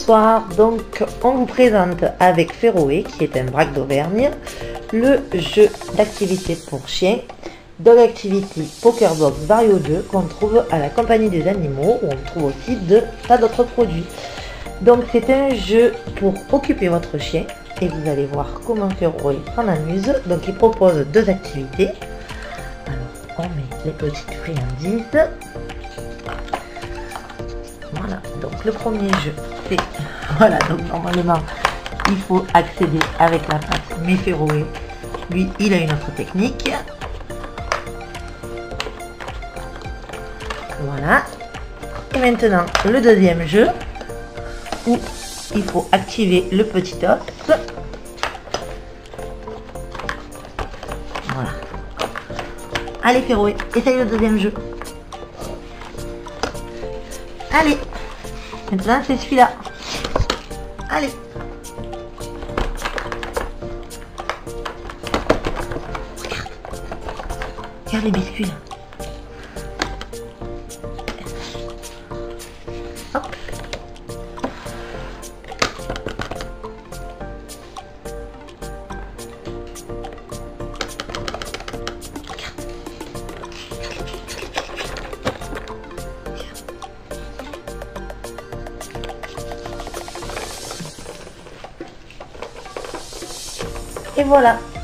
Bonsoir, donc on vous présente avec Féroé, qui est un braque d'Auvergne, le jeu d'activité pour chiens Dog Activity Pokerbox Vario 2 qu'on trouve à la Compagnie des Animaux, où on trouve aussi de tas d'autres produits. Donc c'est un jeu pour occuper votre chien et vous allez voir comment Féroé s'en amuse. Donc il propose deux activités. Alors on met les petites friandises. Voilà, donc le premier jeu c'est, voilà, donc normalement il faut accéder avec la patte, mais Féroé, lui, il a une autre technique. Voilà. Et maintenant le deuxième jeu où il faut activer le petit os. Voilà. Allez Féroé, essaye le deuxième jeu. Allez. Maintenant c'est celui-là. Allez. Regarde les biscuits là. Hop. Et voilà.